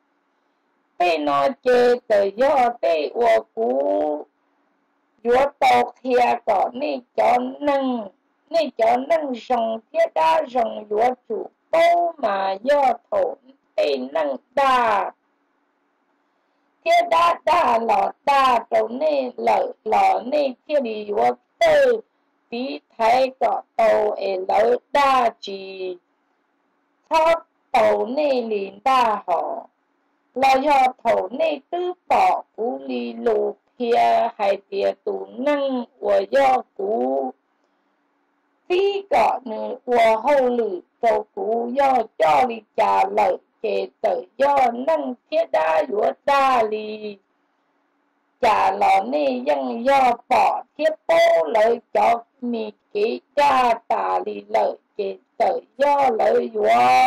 tê nó chê tự do tê ua cú yếu tộc thìa cỏ nên cho nâng rồng thiết đá rồng yếu chủ bố mà do thổ tê nâng đà thiết đá đà lò đà trâu nê lợi lò nê thiết đi yếu tư tí thái cỏ tàu ế lợi đa chỉ thót tàu nê lìn đa họ là do thổ nê tư bỏ cú lì lù kia hay tìa tù năng của do cú tí cỏ nữ của hâu lử châu cú do cho lì trả lợi chế tự do năng thiết đá yếu đa lì trả lò nê dân do bỏ thiết bố lợi cho mì ký cha tà lì lợi chế tự do lợi yếu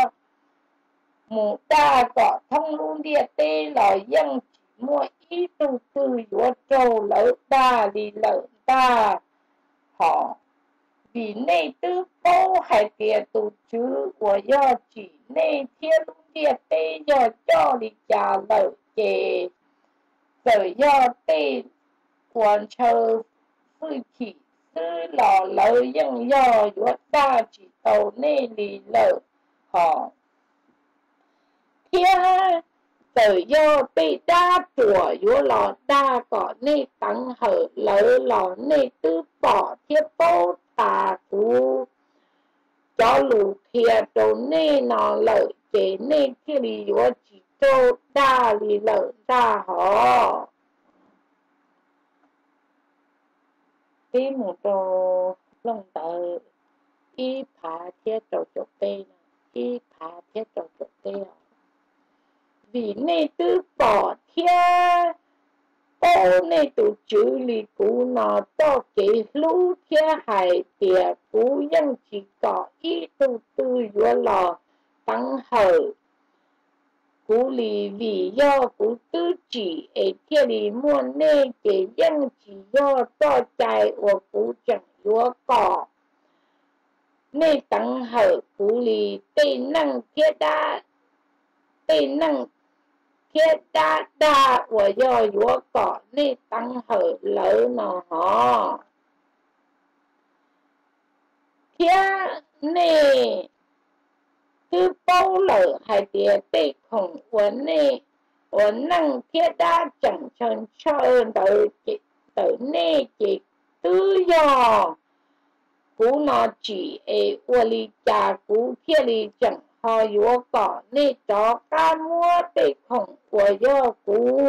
mù ta có thông luôn địa tê là dân chỉ mua ý tu tư yếu trâu lợi đa lì lợi ta họ vì nê tư bố hay kìa tù chứ của do chỉ nê thiên luôn địa tê do cho lì trả lợi chế tự do tê quan chờ sư chỉ sư lò lợi dân do yếu đa chỉ tàu nê lì lợi họ thiên tự do bị đa chùa yếu lò đa có nê tăng hở lỡ lò nê tư bỏ thiết bố tà phú cho lù kia đồ nê nò lợi chế nê kia lì yếu chỉ cho đa lì lợi đa họ tí một đồ lông tờ y phá thiết đồ chỗ tê y phá thiết đồ chỗ tê vì nê tư bỏ thiên ô nê tụ chữ lì cú nó cho kế lũ thiên hải tìa cú dân chỉ có ý tụ tư yếu lò tăng hở cú lì vì do cú tư chỉ ở thiên lì muôn nê kế dân chỉ do cho chạy của cú chẳng yếu cỏ nê tăng hở cú lì tê năng thiết đá tê năng thiết đá đá của do yếu cỏ nê tăng hở lỡ nó họ thiết nê tư bao lỡ hai tìa tê khổng của nê của năng thiết đá chẳng chân chơi tới nê chỉ tư do cú nó chỉ ế ua lì chà cú thiết lì chẳng họ yếu cỏ nê chó ca mua tê khổng của do cú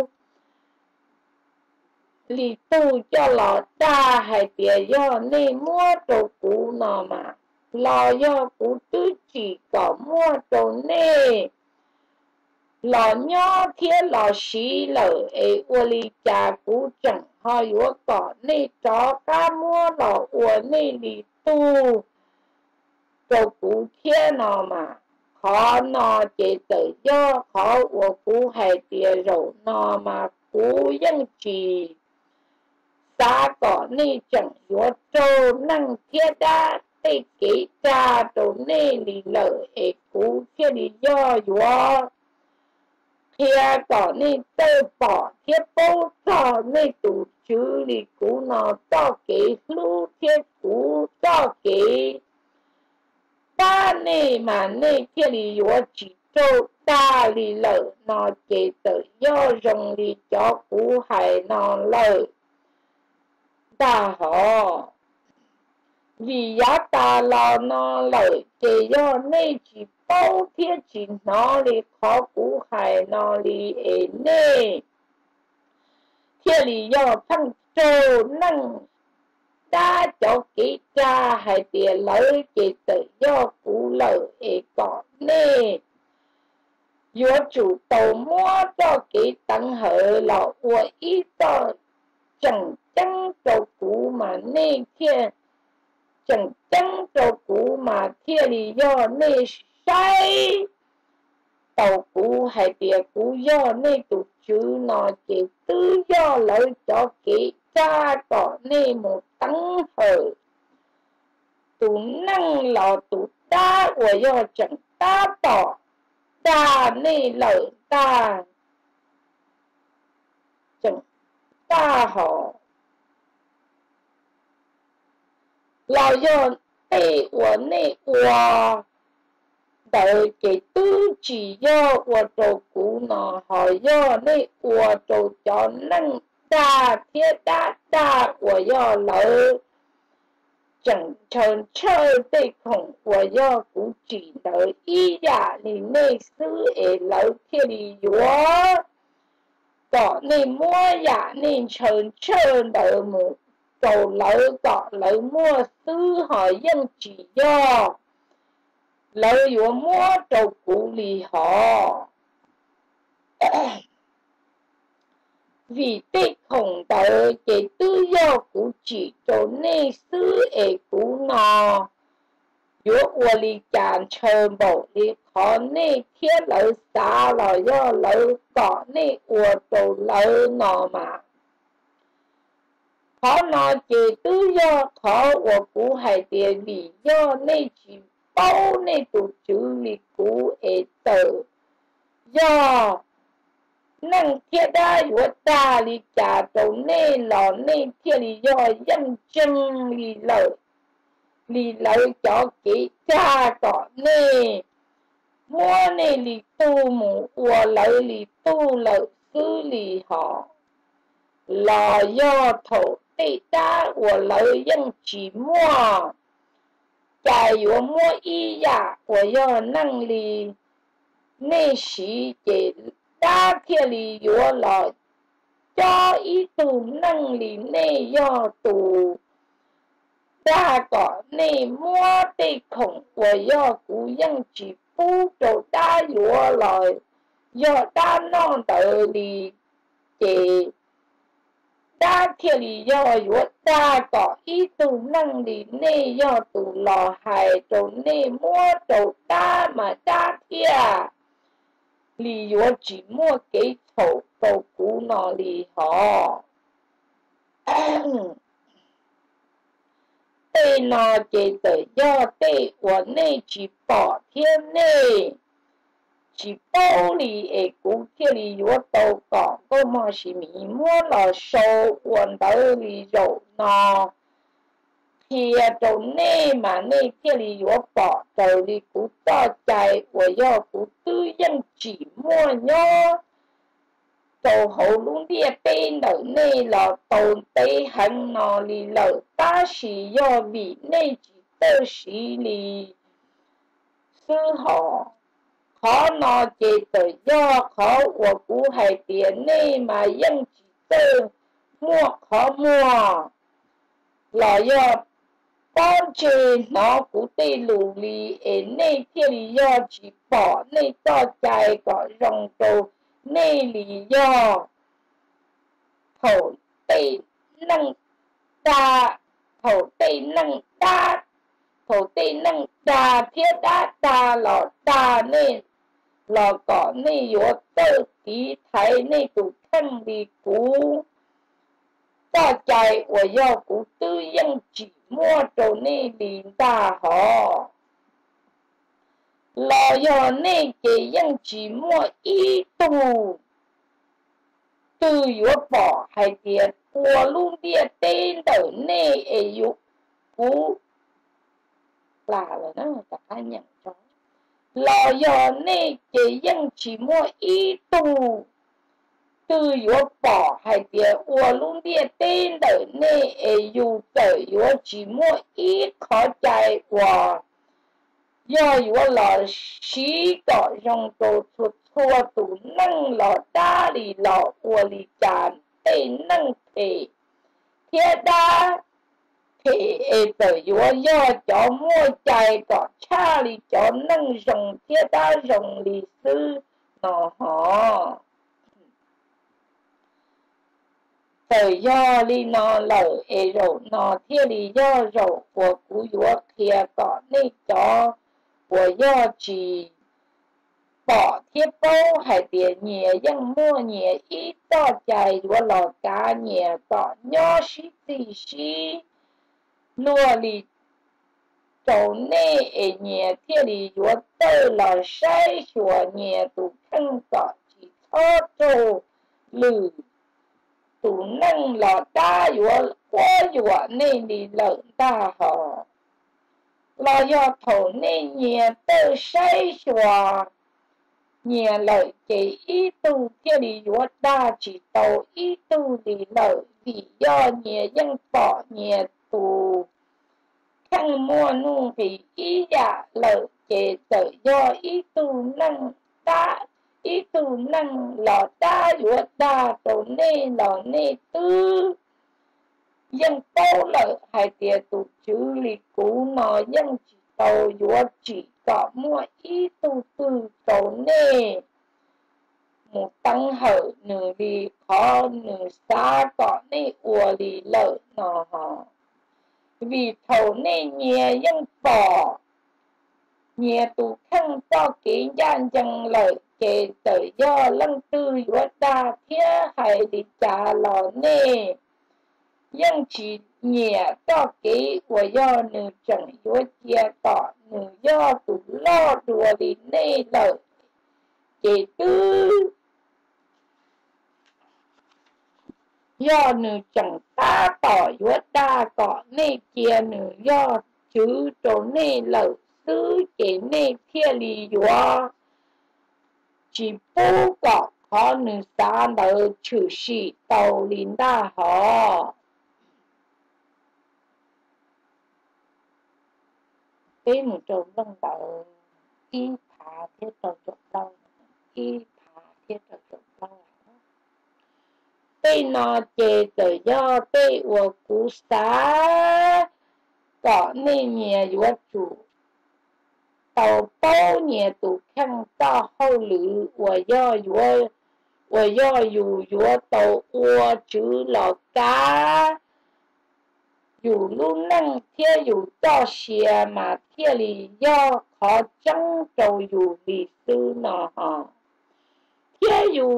lì tu cho lọ đa hay tìa do nê mua đồ cú nó mà lò do cú tư chỉ có mua đồ nê lò nhỏ thiết lò xí lở ế ua lì chà cú chẳng họ yếu cỏ nê chó ca mua lò ua nê lì tu đồ cú thiết nó mà khó nó chế tự do khó của cú hay tìa rổ nó mà cú dân chỉ xa có nê chẳng yếu trô năng thiết đá tê kế cha trô nê lì lở ế cú thiết lì do yếu thiết có nê tê bỏ thiết bố cho nê tù chữ lì cú nó cho kế lũ thiết cú cho kế ta nê mà nê thiết lì yếu chỉ trô ta lì lở nó chế tự do rồng lì cho cú hay nó lở ta họ vì giá ta lo nó lợi chế do nê chỉ bao thiết chỉ nó lì khó cú hay nó lì ế nê thiết lì do thăng trô năng đa cho kỹ cha hay tìa lợi chế tự do cú lợi ế có nê yếu chủ tàu mua cho kỹ tăng hở lọ ua ý cho chẳng chăng cho cú mà nê thiên chẳng chăng cho cú mà thiên lý do nê say tàu cú hay tìa cú do nê tụ chữ nó chỉ tư do lợi cho kỹ cha có nê một tăng hở tụ năng lọ tụ đa của do chẳng ta bỏ ta nê lợi ta chẳng ta họ là do tê của nê của đợi cái tư chỉ do của trầu cú nó hỏi do nê của trầu cho năng đa thiết đa của do lợi chẳng trơn chơi tê khổng của do cú chỉ đợi ý giả lì nê sư ế lợi thiết lì yếu có nê mua giả nê trơn trơn đợi một cầu lợi có lợi mua sư hỏi dân chỉ do lợi yếu mua trầu cú lì họ vì tê khổng tờ chế tư do cú chỉ cho nê sư ế cú nò yếu ua lì chàn trơn bộ lì khó nê thiết lợi xa lò do lợi có nê ua trầu lợi nò mà khó nò chế tư do khó ua cú hay tìa vì do nê chỉ bao nê tụ chữ lì cú ế tờ do năng thiết đá yếu ta lì trả trầu nê lò nê thiết lì do dân chân lì lợi cho kỹ cha có nê mua này lì tu mù ua lợi lì tu lợi sư lì họ là do thổ tây đa ua lợi dân chỉ mua chạy ua mua y ya ua do năng lì nê sĩ chế đa thiệt lì ua lợi cho ý tu năng lì nê do tu đa có nê mua tây khổng ua do cú dân chỉ phu trổ đa ua lợi do đa non tự lì chế đa thiệt lì do ua đa có ý tu năng lì nê do tu lò hài trổ nê mua trổ đa mà đa thiệt lì ua chỉ mua cái thổ cầu cú nọ lì họ tê nọ chế tự do tê ua nê chỉ bỏ thiên nê chỉ bao lì ế cú thiệt lì ua tàu cỏ cô mà xì mì mua lò sâu uốn tàu lì rổ nọ thiệt trổ nê mà nê thiệt lì ua bỏ tàu lì cú cho chạy ua do cú tư dân chỉ mua nhó tàu hậu luôn địa tên nở nê lò tàu tế hẳn nọ lì lở ta xì do vì nê chỉ tơ xì lì sư họ khó nọ chế tự do khó của cú hay tiền nê mà dân chỉ tơ mua khó mua là do con chê nó cú tê lù lì ế nê thiệt lì do chỉ bỏ nê cho chạy có rồng trồ nê lì do thổ tê năng đa thổ tê năng đa thổ tê năng đa thiết đa lọ đa nê lò cỏ nê yếu tơ tí thái nê tụ thân đi cú cho chạy của do cú tư dân chỉ mua trổ nê lì đa họ lò do nê chế dân chỉ mua ý tù tư yếu bỏ hay tiệt của luôn tiệt tên đỡ nê ế yếu cú là nó ta khai nhận cho lò do nê chế dân chỉ mua ý tù tư yếu bỏ hay tiệt của luôn tiệt tên đỡ nê ế yếu tờ yếu chỉ mua ý khó chạy của do yếu lò xí có rong tổ thuật thua tù năng lò đa lì lò của lì chán tê năng thể thiết đa thể tờ yếu do cho mua chạy có cha lì cho năng rong thiết đa rong lì sư nó họ tờ do lì nó lở rổ nó thiết lì do rổ của cú yếu kia có nê cho của do chỉ bỏ thiết bố hay tiền nhẹ dân mua nhẹ ít to chạy của lò cá nhẹ có nhỏ xí tì xí lùa lì trổ nê nhẹ thiết lì của tơ lò say chùa nhẹ tù khăn có chỉ thô trô lử tù năng lò đa của quá dùa nê lì lợn đa họ là do thổ nên nhẹ tơ say chùa nhẹ lợi chế ý tu theo lý yếu đa chỉ tàu ý tu lý lợi vì do nhẹ dân bỏ nhẹ tù khăn mua nu vì ý dạ lợi chế tự do ý tu năng đa ý tu năng lò đa yếu đa tổ nê lò nê tư dân tâu lợi hai tia tụ chữ lý cú nó dân chỉ tàu yếu chỉ có mua ý tu tư tổ nê một tăng hở nửa đi khó nửa xa có nê ua lý lợi nó họ vì thầu nê nhẹ dân bỏ nhẹ tụ khăn cho kỹ gian dân lợi kể tự do lăng tư yếu đa thiết hay đi trả lò nê dân chỉ nhẹ cho kỹ của do nữ chẳng yếu chia tỏ nữ do tụ lo đùa đi nê lợi chế tư do nữ chẳng ta tỏ yếu đa có nê chia nữ do chứ trổ nê lợi sư chế nê thiên lý yếu chỉ bố có khó nữ xa đỡ chủ sĩ tàu lính đa họ bên một trâu lông đỡ y phá thiết trâu trâu đau y phá thiết trâu trâu đau bên nó chế tự do bên của cú xá có nên nhẹ yếu chủ tàu bao nhẹ tụ khăn ta hậu lử của do yếu tàu ua chữ lọ cá yếu lúc năng thiết yếu cho xìa mà thiết lý do khó chẳng trâu yếu lý sư nó hả thiết yếu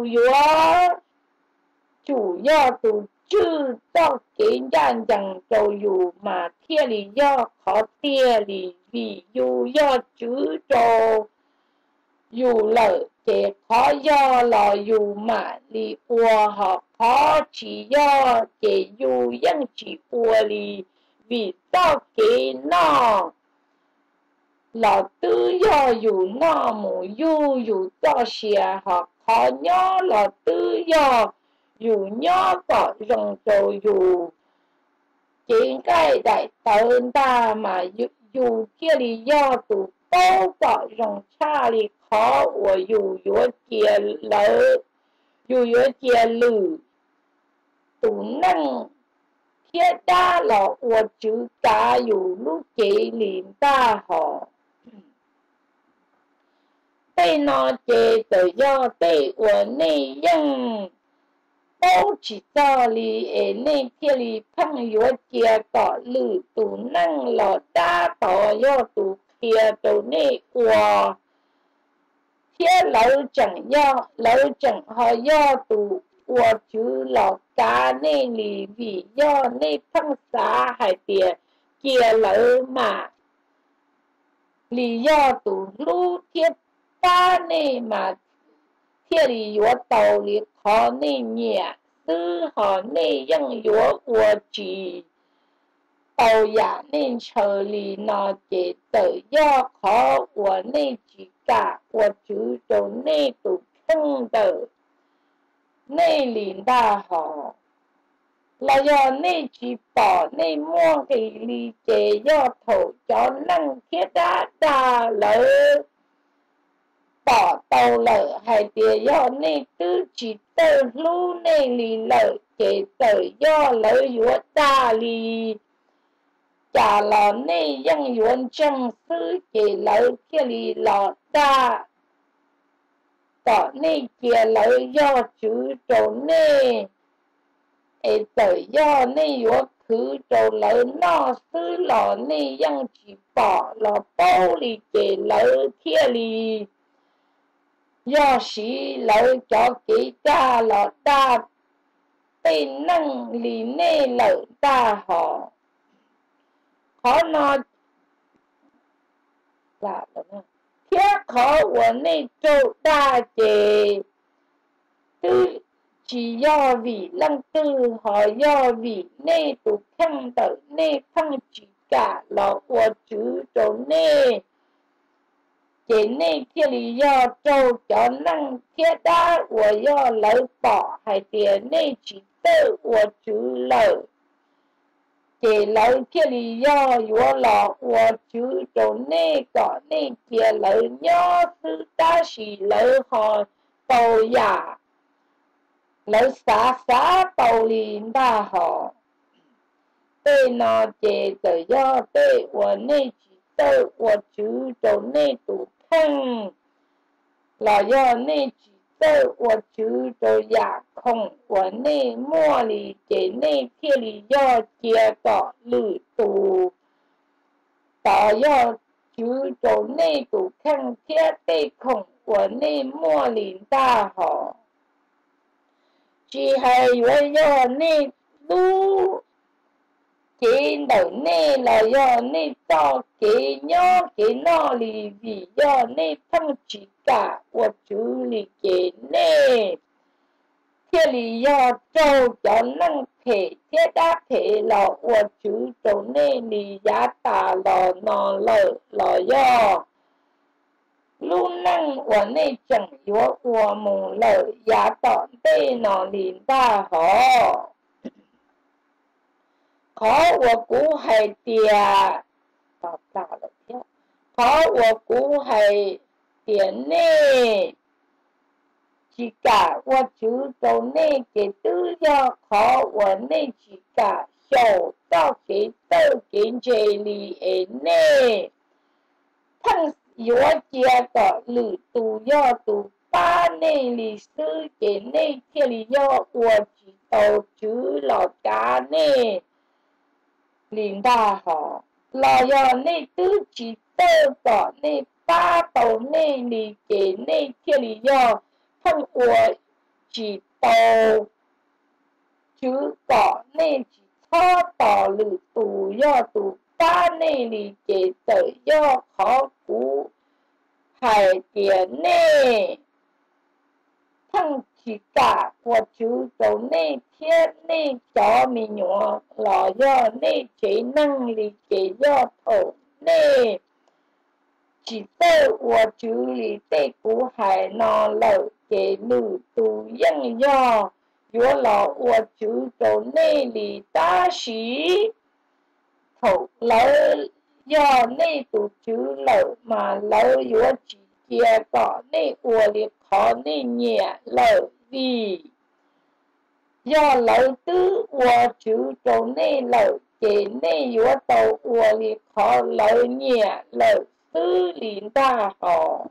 chủ要都知道给人讲都有嘛，天理要靠天理，理又要知道有了这靠要了有嘛，理我好靠只要这有样子我理，为到给那。老都要有那么有这些哈，靠鸟老都要。有鸟个用就有，应该在等大嘛有这里要读包个用差里考我有节楼，有节路，都能贴大了我就加有路给领大好。对那这就要对我那样。都知道哩，那天里朋友接个路都能老大到要都贴到那我，贴老整好要都我就老家那里为要那碰啥还得接老嘛，你要都路贴大那嘛。天里有道理，靠那念，只好那样有我记。到呀，那城里那些都要靠我那几个，我就到那都看到，那领导好。那要那几把那摸给理解要头叫能贴大楼。bỏ tàu lỡ hay địa do nên tư chỉ tơ lưu nên lì lỡ chế tờ do lỡ yếu đa lì chả lọ nên dân yếu chân sư chế lỡ kia lì lọ đa có nên kia lỡ do chữ trổ nên tờ do nên yếu khứ trổ lỡ nó sư lọ nên dân chỉ bỏ lọ bao lì chế lỡ kia lì do sĩ lợi cho kỹ cha lọ ta tên năng lì nê lợi ta họ khó nó là thiết khó của nê châu ta chê tư chỉ do vì lăng tư họ do vì nê tụ khăn tự nê phăng chỉ cả lọ của chữ châu nê chế nên thiên lý do châu cho năng thiết đá của do lợi bỏ hay tiền nên chỉ tự của chữ lợi chế lợi thiên lý do của lọ của chữ châu nên có nên kia lợi nhỏ sư ta sĩ lợi họ tàu giả lợi xá tàu liền đa họ tê nó chế tự do tê của nên chỉ tự của chữ châu nên tụ là do nên chỉ tơ của chữ đồ giả không của nên mua lì chế nên thiên lý do chia tỏ lử tù tỏ do chữ đồ nên tù khăn thiết tê không của nên mua lì ta họ chỉ hay với do nên đu trên đầu nê là do nê to kế nhỏ kế nó lì vì do nê thăng chỉ cả của chữ lì kế nê 这里要做着能体贴搭配了，我主走内里也打了那了要，路能我内整有我们了也到对那里大好，可我估系爹到大了跳，可我估系爹呢？chỉ cả我主走内给都要考我内只cả小到给都给这里的内，碰我家的路都要都把内里是给内这里要我知道主老家内，领大好，老要内都知道的内把到内里给内这里要。我只到主角内只操到路都要都把内里给的要考古海点内，碰起个我主走内天内找民员老要内谁能力给要头内。chỉ tới我主里对古海那老给路都应要，有了我主走内里大喜，头老要内都主老嘛老有直接个内我里考内年老里，要老都我主走内老给内有到我里考老年老。领大好，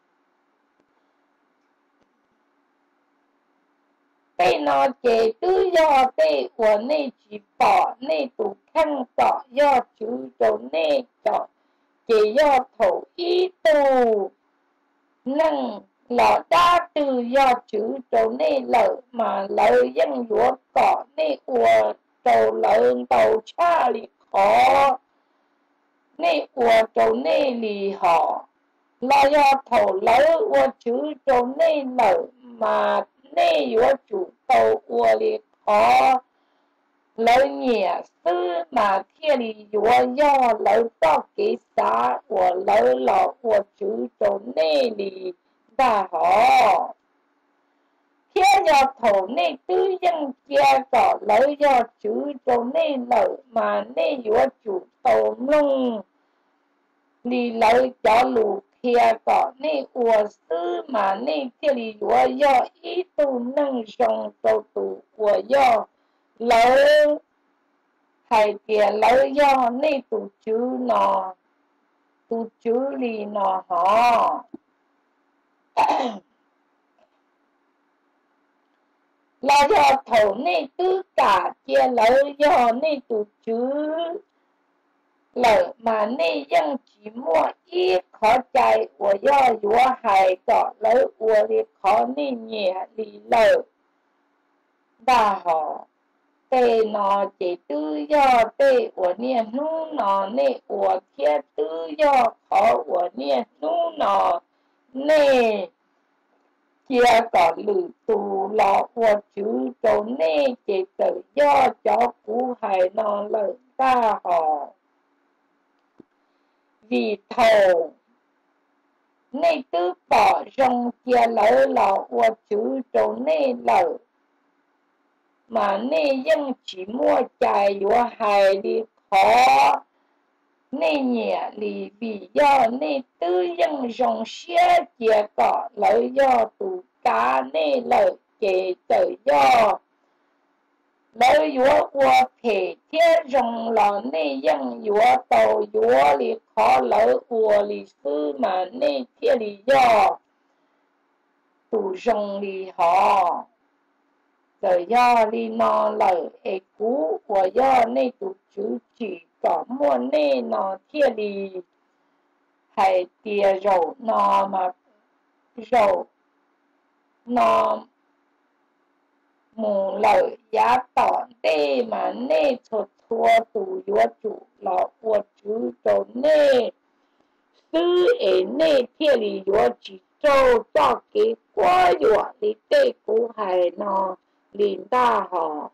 对那些都要对我那几把那都看到要主走那个，也要头一度，能老大都要主走那老嘛老人有搞那我走人到家里考。内我走内里好，老要头老我就走内老嘛，内我主到我里好，老年是嘛天里我要老到给啥，我老我就走内里大好。天要头内都应家个老要主走内老嘛内我主到弄，你老家路偏个内我是嘛内这里我要一度能上到度我要老还得老要内度主呢，度主里呢哈。老要头内都cả kia老要内都主老嘛内样寂寞一考在我要有海个老我的考内年里老大好对那这都要对我念努那内我天都要考我念努那内。kia có lử tù lọ của chú chỗ nê chế tử do cho cú hải nó lỡ ta họ. Vì thầu nê tư bỏ rong kia lỡ lọ của chú chỗ nê lỡ. Mà nê dân chỉ mua chạy của hải đi khó. Nê nhẹ lì vì do nê tư dân rong xe chia cọ lỡ do tù cá nê lỡ chế tự do. Lỡ yếu của thể thiết rong lọ nê dân yếu tàu yếu lì khó lỡ của lì sư mà nê thiết lì do. Tù rong lì họ. Tự do lì nó lỡ ế cú của do nê tù chú chỉ có mua nê nó thiết lì hay tìa rổ nó mà rổ nó mù lợi giá tỏn tê mà nê thuật thua tù yếu chủ lọ của chú trổ nê sư ế nê thiết lì yếu chỉ trô cho cái quá yếu lì tê cú hay nó liền ta họ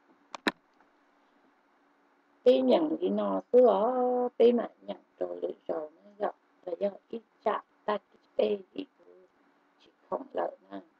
tí nhận đi nó xưa tí mà nhận rồi lựa chọn nó gặp là do ít chạm ta tê thì chỉ không lợi nè